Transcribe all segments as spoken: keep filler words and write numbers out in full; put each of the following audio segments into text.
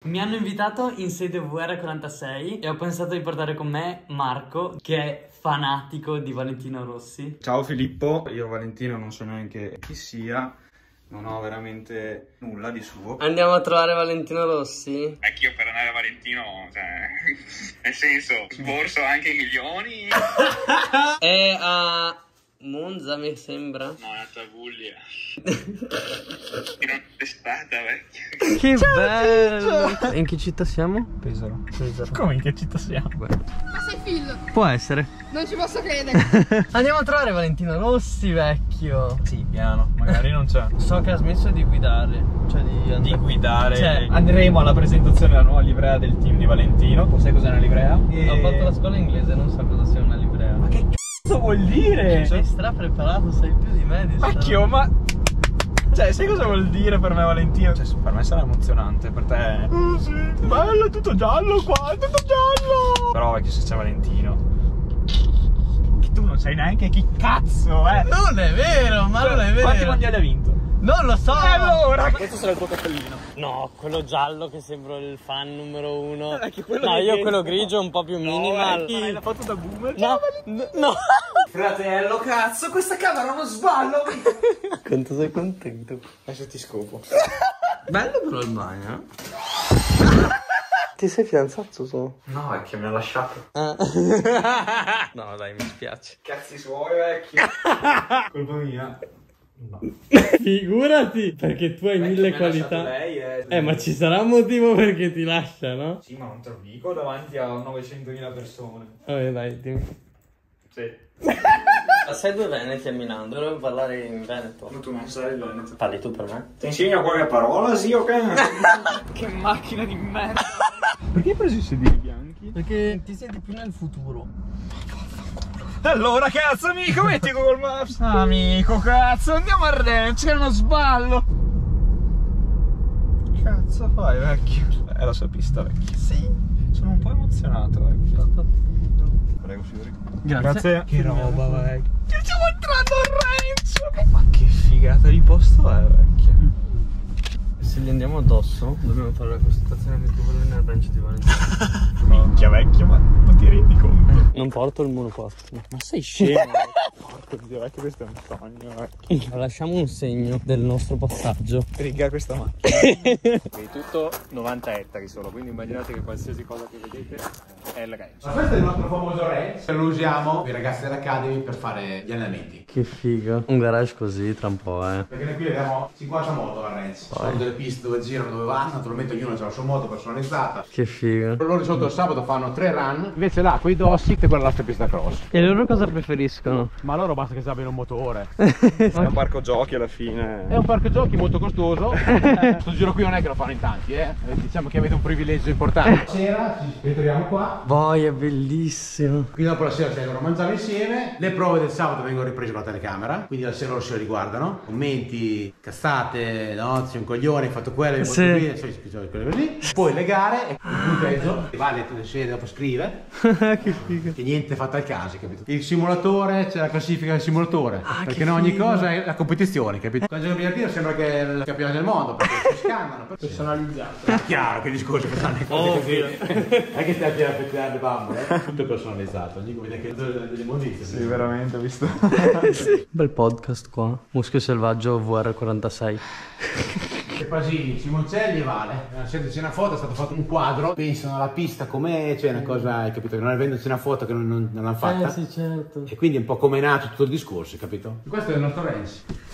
Mi hanno invitato in sede V R quarantasei e ho pensato di portare con me Marco, che è fanatico di Valentino Rossi. Ciao Filippo, io Valentino non so neanche chi sia, non ho veramente nulla di suo. Andiamo a trovare Valentino Rossi? Anch'io per andare a Valentino, cioè, nel senso, sborso anche i milioni. È a Monza, mi sembra. No, è a Tavuglia. Non è stata, vecchio. Che bello! In che città siamo? Pesaro. Pesaro. Come in che città siamo? Ma sei Phil? Può essere. Non ci posso credere. Andiamo a trovare Valentino Rossi, vecchio. Sì, piano, magari non c'è. So che ha smesso di guidare. Cioè di, Di guidare. Cioè, andremo alla presentazione della nuova livrea del team di Valentino. Tu sai cos'è una livrea? E... ho fatto la scuola inglese, non so cosa sia una livrea. Ma che cazzo vuol dire? Sei stra preparato, sai più di me di sta Vecchio, ma... Cioè, sai cosa vuol dire per me Valentino? Cioè, per me sarà emozionante, per te... Oh sì, bello, è tutto giallo qua, è tutto giallo! Però vecchio, se c'è Valentino... Che tu non sai neanche chi cazzo è! Non è vero, ma non è vero. Quanti mondiali ha vinto? Non lo so. E allora? Questo sarà il tuo cappellino. No, quello giallo che sembra il fan numero uno. Eh, che quello no, che io viene- quello grigio un po' più minimal. No, hai la foto da boomer? No, no, no. Fratello, cazzo, questa camera è uno sballo! Quanto sei contento. Adesso ti scopo. Bello però il bagno. Ti sei fidanzato tu? No, è che mi ha lasciato. Ah. No, dai, mi spiace. Cazzi suoi, vecchio. Colpa mia. No. Figurati, perché tu hai mille qualità. Lei è... Eh, ma ci sarà un motivo perché ti lascia, no? Sì, ma non te lo dico davanti a novecentomila persone. Vabbè, dai, dimmi. Sì. Sai due veneti a Milano? Dovremmo parlare in veneto. Ma tu non sai il Veneto. Parli tu per me? Ti insegno qualche parola, sì, ok? Che macchina di merda. Perché hai preso i sedili bianchi? Perché ti senti più nel futuro. Allora, cazzo, amico, metti Google Maps. Amico, cazzo, andiamo a Rennes, c'è uno sballo. Cazzo fai, vecchio? È la sua pista, vecchio. Sì. Sono un po' emozionato, vecchio. Prego, signori. Grazie. Che roba, vecchio. Stiamo entrando a Rennes. Ma che figata di posto è, vecchio. Se gli andiamo addosso, dobbiamo fare la consultazione amichevole nel ranch di Valentino. Minchia, vecchio, ma non ti rendi conto? Non porto il monopattino. Ma sei scemo? Porca Dio, vecchio, questo è un sogno, vecchio. Lasciamo un segno del nostro passaggio. Riga questa macchina. Di tutto novanta ettari solo, quindi immaginate che qualsiasi cosa che vedete è il ranch. Ma questo è il nostro famoso ranch, lo usiamo i ragazzi dell'Academy per fare gli allenamenti. Che figo. Un garage così tra un po', eh. Perché noi qui abbiamo cinquanta moto al ranch. Sono delle piste dove girano, dove vanno, naturalmente ognuno ha la sua moto personalizzata. Che figo. Loro di solito il sabato fanno tre run, invece là quei dossi che quella è la pista cross. E loro cosa preferiscono? Ma loro basta che sappiano un motore. È un parco giochi alla fine. È un parco giochi molto costoso. Questo giro qui non è che lo fanno in tanti, eh. Diciamo che avete un privilegio importante. Sera ci ritroviamo qua. Poi è bellissimo. Quindi dopo la sera ci vengono a mangiare insieme. Le prove del sabato vengono riprese con la telecamera, quindi la sera loro se le riguardano. Commenti, cazzate, no? C'è un coglione, hai fatto quello, hai fatto Sì. qui, cioè, quelle così. Poi le gare, il punteggio, vale tutte le sere, dopo scrive. Che figo. Che niente fatta al caso, capito? Il simulatore, c'è la classifica del simulatore. Ah, perché che in ogni figo. cosa è la competizione, capito? Quando giochi a bigliardino sembra che è il campione del mondo, perché si scannano. Personalizzato. È chiaro che discorso che fanno le cose così. È che stai a pettinare le bambole, eh? Tutto personalizzato. Dico, vedi che delle mondizie. Sì, veramente, ho visto. Sì. Bel podcast qua. Muschio selvaggio V R quarantasei. E Pasini, Simoncelli e Vale. Se c'è una foto, è stato fatto un quadro. Pensano alla pista com'è, c'è una cosa, hai capito? Che non avendoci una foto che non, non, non l'hanno fatta. Eh sì, certo. E quindi è un po' come è nato tutto il discorso, capito? Questo è il nostro range.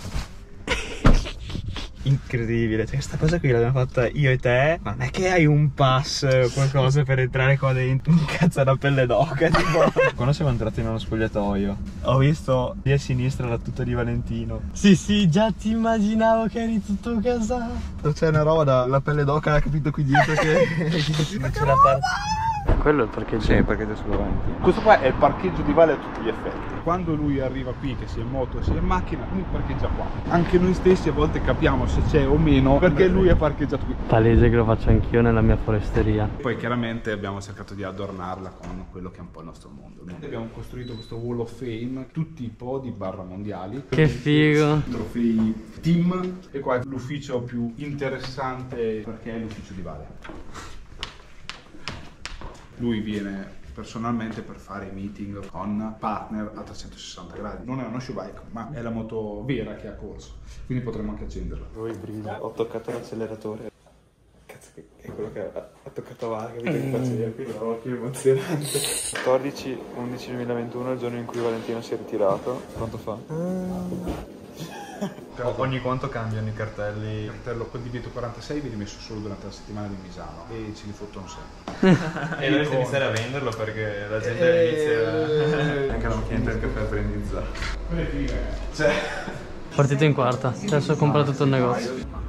Incredibile, cioè questa cosa qui l'abbiamo fatta io e te. Ma non è che hai un pass o qualcosa per entrare qua dentro. Cazzo, è una pelle d'oca, tipo. Quando siamo entrati nello spogliatoio ho visto lì a sinistra la tuta di Valentino. Sì, sì, già ti immaginavo che eri tutto casato. C'è una roba da la pelle d'oca, capito, qui dietro che... C'è la parte. quello è il parcheggio. Sì, il parcheggio sul davanti. Questo qua è il parcheggio di Vale a tutti gli effetti. Quando lui arriva qui, che sia in moto sia in macchina, lui parcheggia qua. Anche noi stessi a volte capiamo se c'è o meno, perché lui è parcheggiato qui. Palese che lo faccio anch'io nella mia foresteria. Poi chiaramente abbiamo cercato di adornarla con quello che è un po' il nostro mondo. Abbiamo costruito questo Wall of Fame, tutti i podi barra mondiali. Che figo! Trofei team. E qua è l'ufficio più interessante perché è l'ufficio di Vale. Lui viene personalmente per fare i meeting con partner a trecentosessanta gradi. Non è uno show bike, ma è la moto vera che ha corso, quindi potremmo anche accenderla. Poi brilla, ho toccato l'acceleratore. Cazzo, che è quello che ha, ha toccato Vale, capito che faceva, quindi è più emozionante. quattordici undici duemilaventuno, il giorno in cui Valentino si è ritirato. Quanto fa? Ogni quanto cambiano i cartelli. Il cartello col divieto quarantasei viene messo solo durante la settimana di Misano e ce li fottono sempre. E dovresti iniziare a venderlo perché la gente all'inizio anche non chiede il caffè per iniziare. Quelle fighe. Cioè. Partito in quarta, adesso ho comprato tutto il negozio.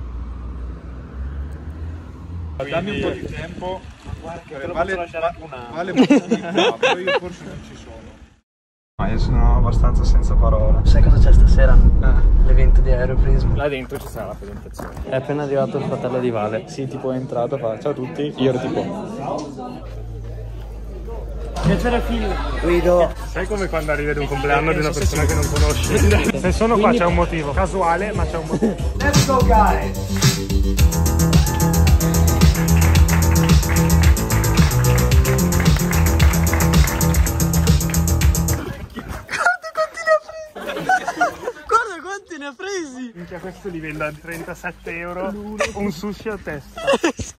Dammi un po' di tempo. Vale, vale, vale però io forse non ci sono. Ma io sono abbastanza senza parole. Sai cosa c'è stasera? Eh. L'evento di Aeroprism. là dentro ci sarà la presentazione. È appena arrivato il fratello di Vale. Sì, tipo è entrato, fa ciao a tutti, io ero tipo Piacere figlio. Guido. sai come quando arrivi ad un compleanno di una persona che non conosci? Se sono qua c'è un motivo, casuale ma c'è un motivo. Let's go guys. Guarda quanti ne ha presi! Minchia, questo li vendo a trentasette euro un sushi a testa.